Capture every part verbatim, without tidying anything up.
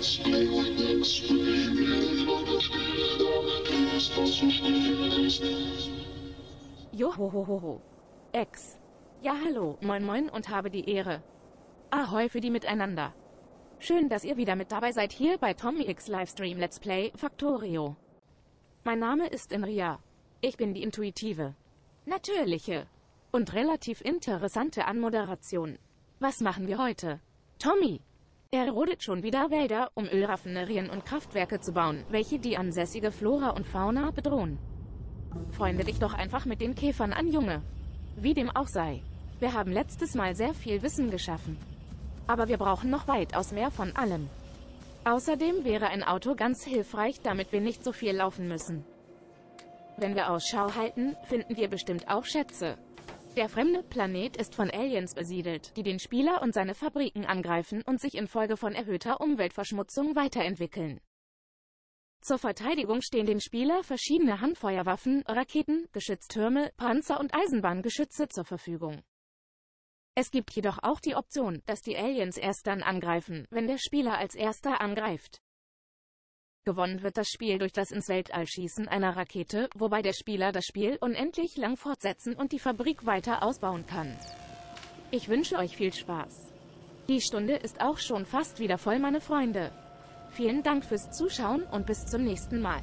Johohoho. Ex. Ja, hallo, moin moin und habe die Ehre. Ahoi für die Miteinander. Schön, dass ihr wieder mit dabei seid hier bei Tommy X Livestream Let's Play Factorio. Mein Name ist Enria. Ich bin die intuitive, natürliche und relativ interessante Anmoderation. Was machen wir heute? Tommy. Er rodet schon wieder Wälder, um Ölraffinerien und Kraftwerke zu bauen, welche die ansässige Flora und Fauna bedrohen. Freunde dich doch einfach mit den Käfern an, Junge. Wie dem auch sei. Wir haben letztes Mal sehr viel Wissen geschaffen. Aber wir brauchen noch weitaus mehr von allem. Außerdem wäre ein Auto ganz hilfreich, damit wir nicht so viel laufen müssen. Wenn wir Ausschau halten, finden wir bestimmt auch Schätze. Der fremde Planet ist von Aliens besiedelt, die den Spieler und seine Fabriken angreifen und sich infolge von erhöhter Umweltverschmutzung weiterentwickeln. Zur Verteidigung stehen dem Spieler verschiedene Handfeuerwaffen, Raketen, Geschütztürme, Panzer und Eisenbahngeschütze zur Verfügung. Es gibt jedoch auch die Option, dass die Aliens erst dann angreifen, wenn der Spieler als erster angreift. Gewonnen wird das Spiel durch das ins Weltall schießen einer Rakete, wobei der Spieler das Spiel unendlich lang fortsetzen und die Fabrik weiter ausbauen kann. Ich wünsche euch viel Spaß. Die Stunde ist auch schon fast wieder voll, meine Freunde. Vielen Dank fürs Zuschauen und bis zum nächsten Mal.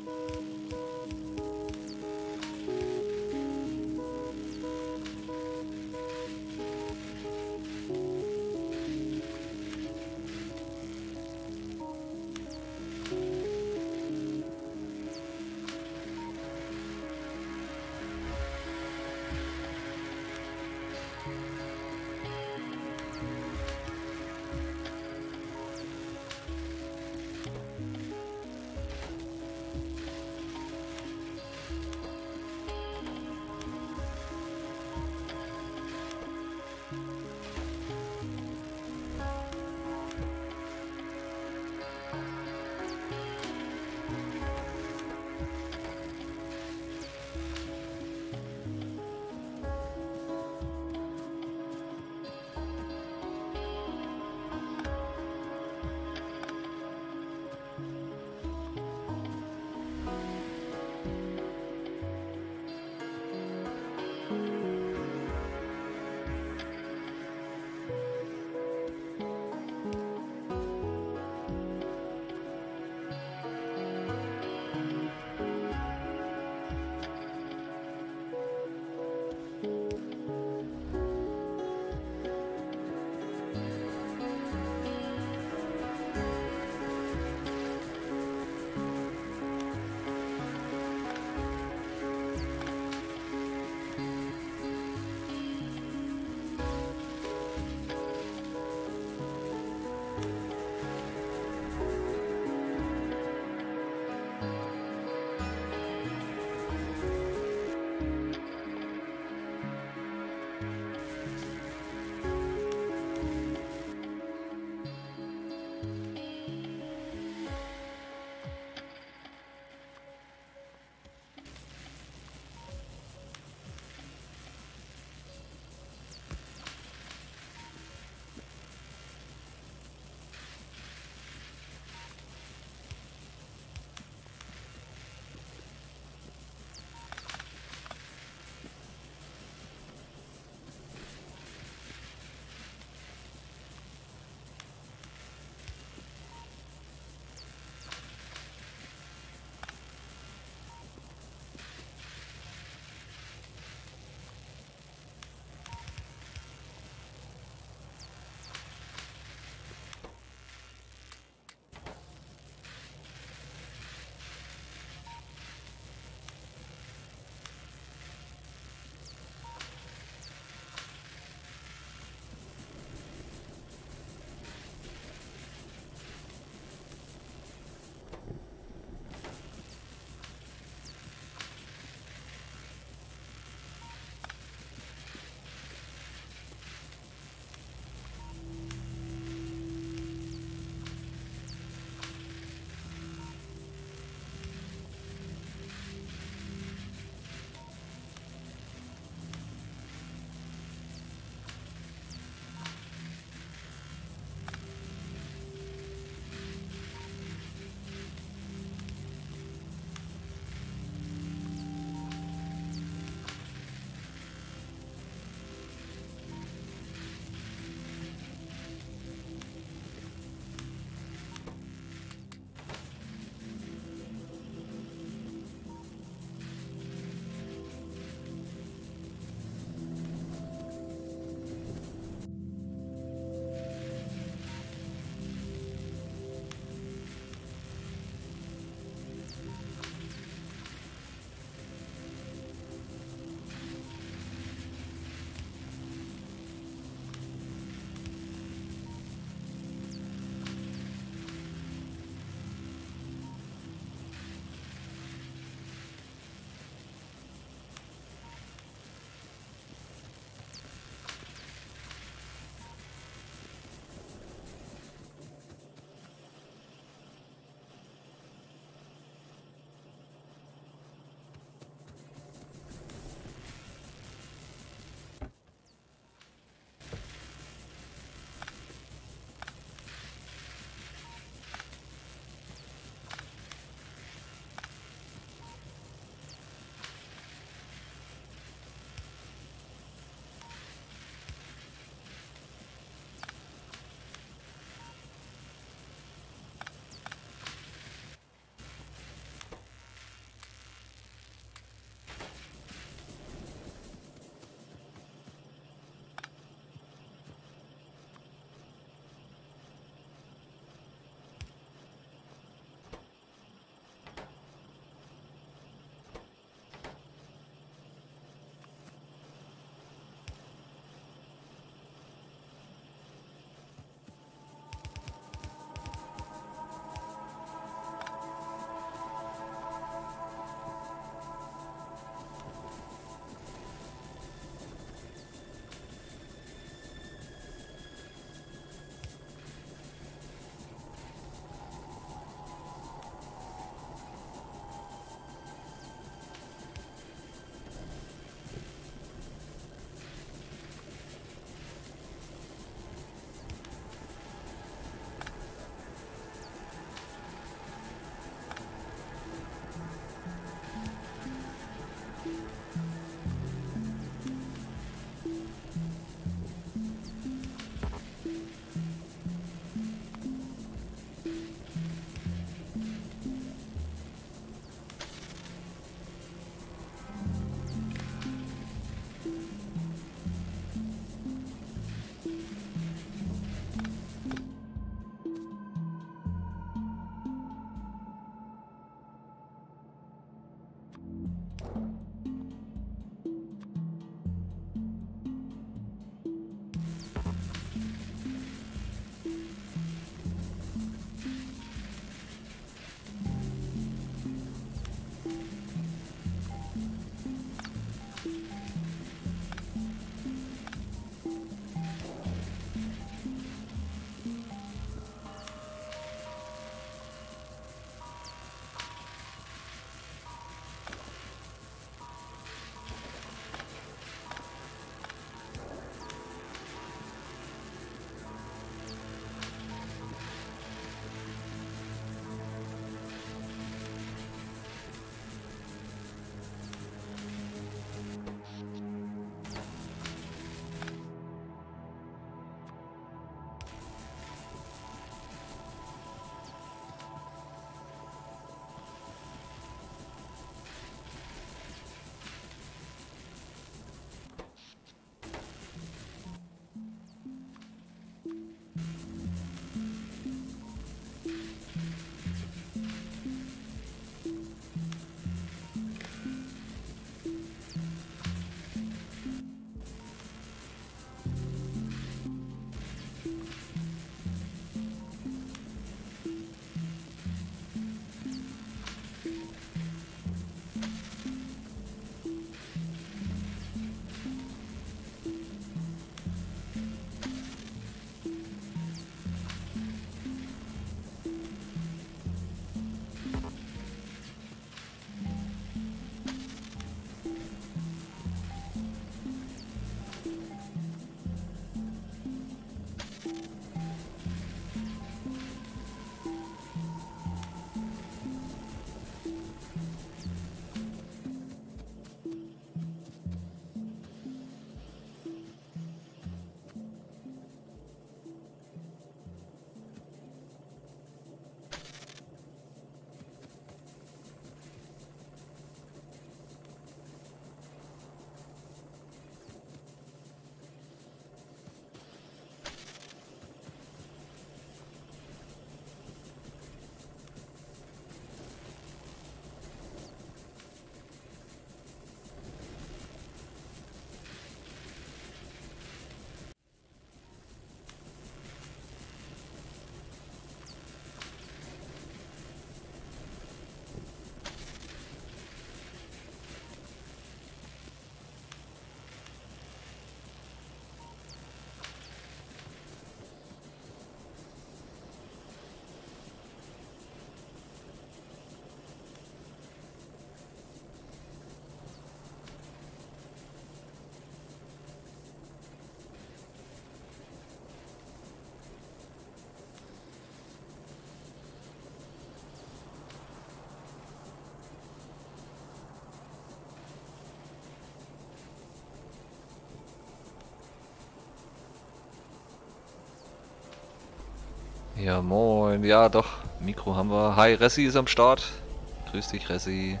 Ja, moin. Ja, doch. Mikro haben wir. Hi, Ressi ist am Start. Grüß dich, Ressi.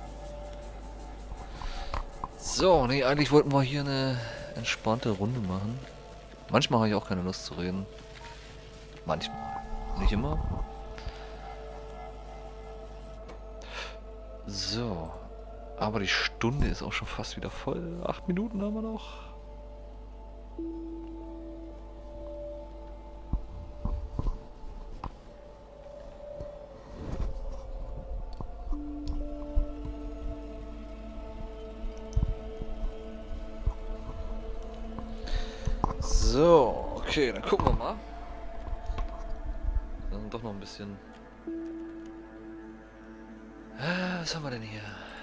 So, nee, eigentlich wollten wir hier eine entspannte Runde machen. Manchmal habe ich auch keine Lust zu reden. Manchmal. Nicht immer. So. Aber die Stunde ist auch schon fast wieder voll. Acht Minuten haben wir noch. So, okay, dann gucken wir mal. Dann doch noch ein bisschen. Äh, was haben wir denn hier?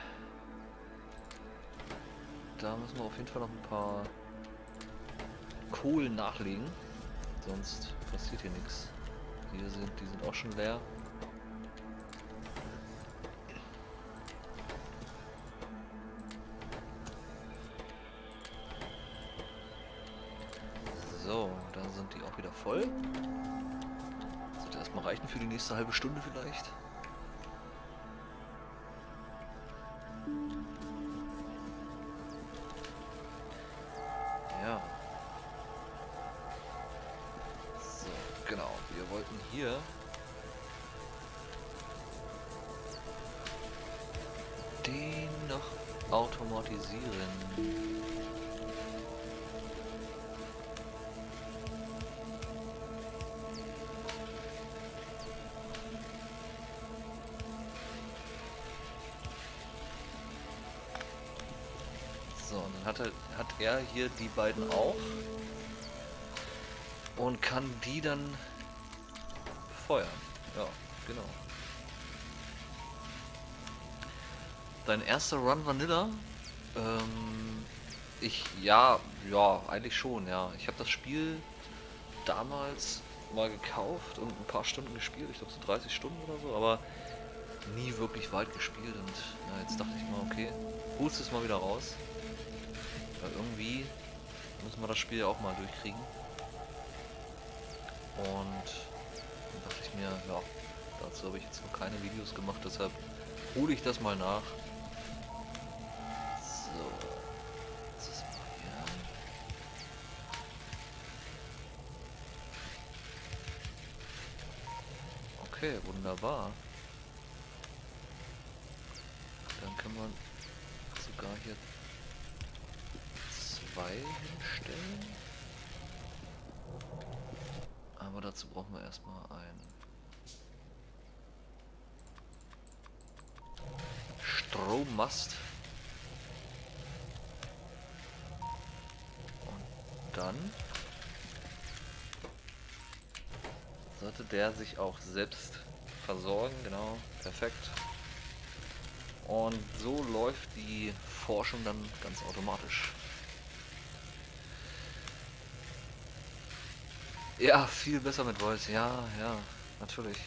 Da müssen wir auf jeden Fall noch ein paar Kohlen nachlegen. Sonst passiert hier nichts. Hier sind, die sind auch schon leer. So, dann sind die auch wieder voll. Sollte erstmal reichen für die nächste halbe Stunde vielleicht. Ja. So, genau. Wir wollten hier den noch automatisieren. So, und dann hat er, hat er hier die beiden auch und kann die dann feuern. Ja, genau. Dein erster Run Vanilla? Ähm, ich, ja, ja, eigentlich schon, ja. Ich habe das Spiel damals mal gekauft und ein paar Stunden gespielt. Ich glaube so dreißig Stunden oder so, aber nie wirklich weit gespielt. Und ja, jetzt dachte ich mal, okay, holst es mal wieder raus. Weil irgendwie müssen wir das Spiel ja auch mal durchkriegen. Und dann dachte ich mir, ja, dazu habe ich jetzt noch keine Videos gemacht, deshalb hole ich das mal nach. So, das ist mal hier. Okay, wunderbar. Dann können wir sogar hier zwei hinstellen. Aber dazu brauchen wir erstmal einen Strommast. Und dann sollte der sich auch selbst versorgen. Genau, perfekt. Und so läuft die Forschung dann ganz automatisch. Ja, viel besser mit Voice. Ja, ja, natürlich.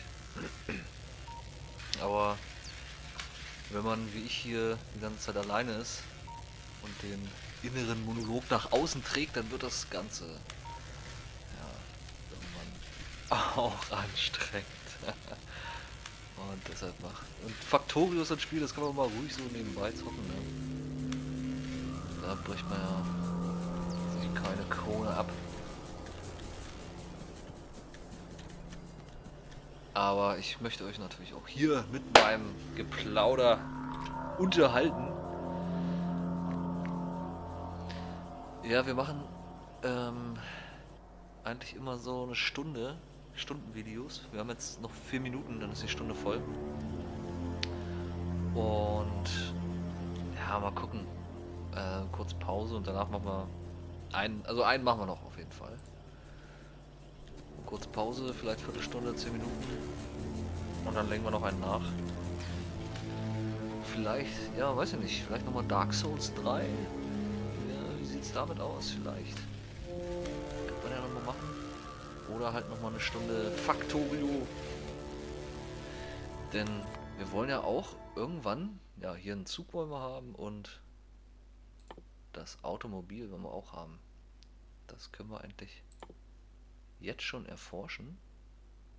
Aber wenn man wie ich hier die ganze Zeit alleine ist und den inneren Monolog nach außen trägt, dann wird das Ganze ja irgendwann auch anstrengend. Und deshalb macht. Und Factorio ist ein Spiel, das kann man mal ruhig so nebenbei zocken. Ne? Da bricht man ja sich keine Krone ab. Aber ich möchte euch natürlich auch hier mit meinem Geplauder unterhalten. Ja, wir machen ähm, eigentlich immer so eine Stunde, Stundenvideos. Wir haben jetzt noch vier Minuten, dann ist die Stunde voll. Und ja, mal gucken. Äh, kurz Pause und danach machen wir einen, also einen machen wir noch auf jeden Fall. Kurz Pause, vielleicht Viertelstunde, zehn Minuten. Und dann legen wir noch einen nach. Vielleicht, ja, weiß ich nicht, vielleicht nochmal Dark Souls drei. Ja, wie sieht's damit aus? Vielleicht. Könnte man ja nochmal machen. Oder halt nochmal eine Stunde Factorio. Denn wir wollen ja auch irgendwann, ja, hier einen Zug wollen wir haben und das Automobil wollen wir auch haben. Das können wir eigentlich jetzt schon erforschen.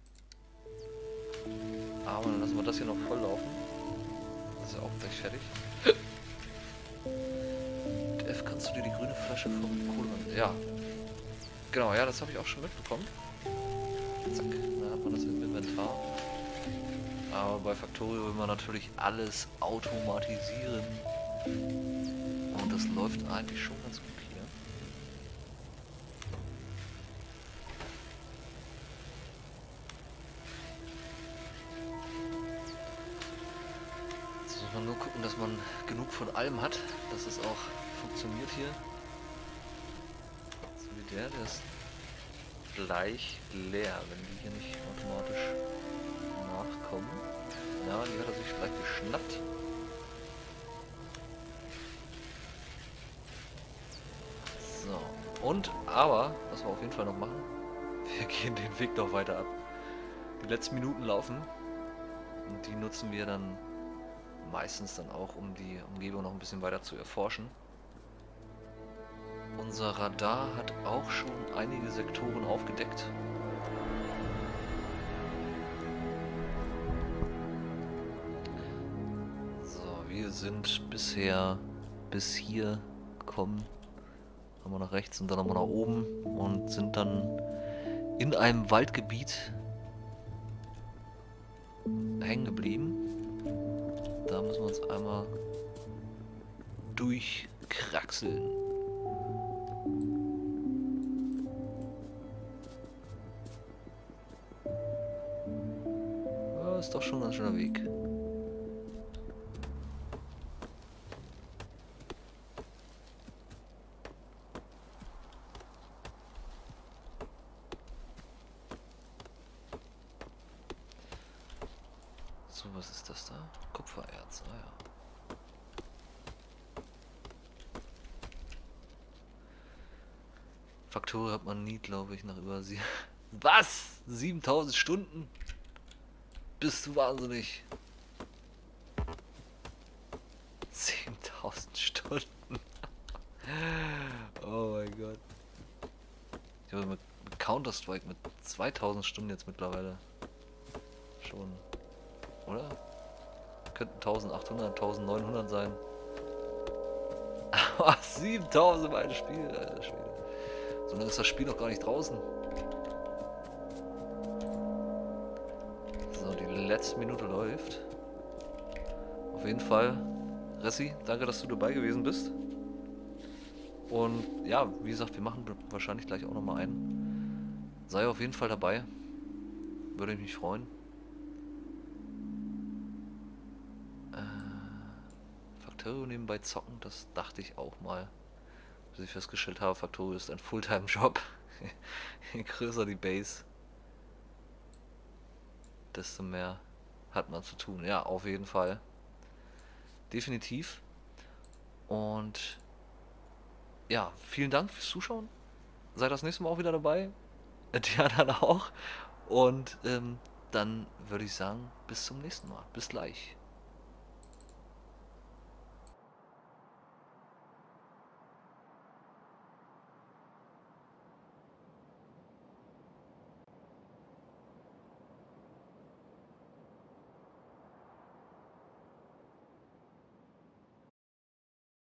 Aber dann lassen wir das hier noch voll laufen. Das ist ja auch gleich fertig. Mit F kannst du dir die grüne Flasche vom Kohle... Ja. Genau, ja, das habe ich auch schon mitbekommen. Zack, da hat man das im Inventar. Aber bei Factorio will man natürlich alles automatisieren. Und das läuft eigentlich schon ganz gut hier. Jetzt muss man nur gucken, dass man genug von allem hat, dass es auch funktioniert hier. So wie der, der ist gleich leer, wenn die hier nicht automatisch nachkommen. Ja, die hat er sich vielleicht geschnappt. So, und, aber, was wir auf jeden Fall noch machen, wir gehen den Weg noch weiter ab. Die letzten Minuten laufen und die nutzen wir dann meistens dann auch, um die Umgebung noch ein bisschen weiter zu erforschen. Unser Radar hat auch schon einige Sektoren aufgedeckt. So, wir sind bisher bis hier gekommen. Haben wir nach rechts und dann nochmal nach oben und sind dann in einem Waldgebiet hängen geblieben. Da müssen wir uns einmal durchkraxeln. Das ist doch schon ein ganz schöner Weg. So, was ist das da? Kupfererz, ah ja. Faktoren hat man nie, glaube ich, nach über sie. Was? siebentausend Stunden? Bist du wahnsinnig? siebentausend Stunden. Oh mein Gott. Ich habe mit Counter-Strike mit zweitausend Stunden jetzt mittlerweile schon. Oder? Könnten eintausendachthundert, eintausendneunhundert sein. Aber siebentausend mein Spiel, Alter Schwede. So lange ist das Spiel noch gar nicht draußen. So, die letzte Minute läuft. Auf jeden Fall, Ressi, danke, dass du dabei gewesen bist. Und ja, wie gesagt, wir machen wahrscheinlich gleich auch nochmal einen. Sei auf jeden Fall dabei. Würde ich mich freuen. Factorio nebenbei zocken, das dachte ich auch mal. Bis ich festgestellt habe, Factorio ist ein Fulltime-Job. Je größer die Base, desto mehr hat man zu tun. Ja, auf jeden Fall. Definitiv. Und ja, vielen Dank fürs Zuschauen. Seid das nächste Mal auch wieder dabei. Die anderen auch. Und ähm, dann würde ich sagen, bis zum nächsten Mal. Bis gleich.